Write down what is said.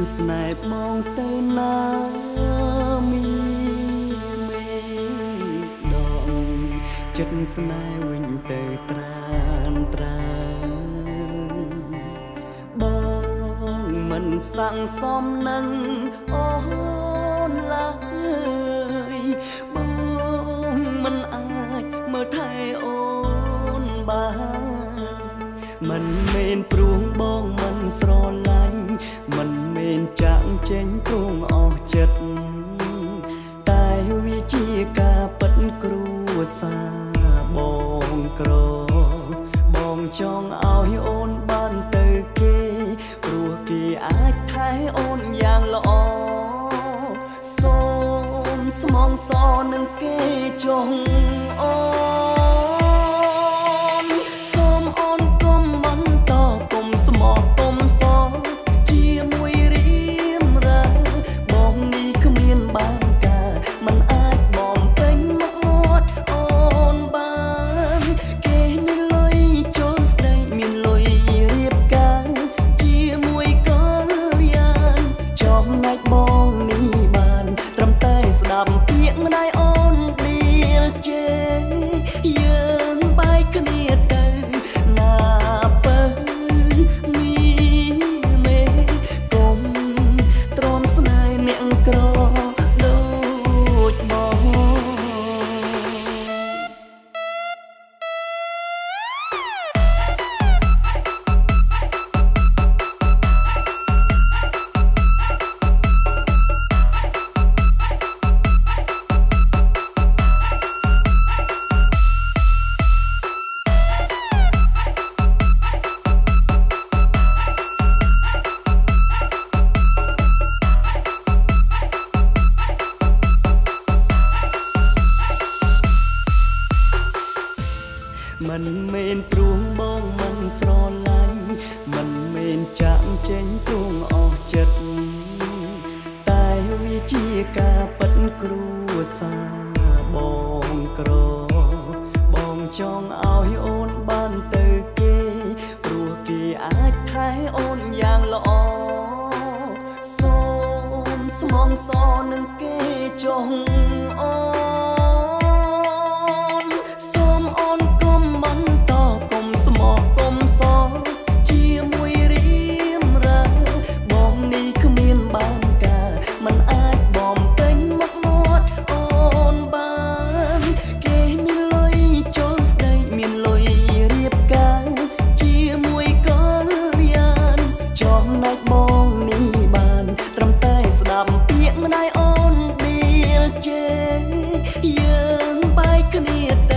ស្នេហ៍មកទៅណាមីមេដងចិត្តស្នេហ៍វិញទៅត្រានត្រើបងមិនសង្សំនឹងអូនឡើយបងមិនអាចមើលថែអូនបានមិនមែនព្រួងបងមិនស្រឡាញ់មិនមែនចាក់ចេញព្រមអស់ចិត្តតែវាជាការពិតគ្រួសារបងក្របងចង់ឲ្យអូនបានទៅគេព្រោះគេអាចថែអូនយ៉ាងល្អសូមស្មងសនឹងគេចុងអូមិនមែនព្រួងបងមិនស្រឡាញ់មិនមែនចាក់ចេញព្រមអស់ចិត្តតែវាជាការពិតគ្រួសារបងក្របងចង់ឲ្យអូនបានទៅគេព្រោះគេអាចថែអូនយ៉ាងល្អសូមស្មងសនឹងគេចុងអូយើងបែកគ្នា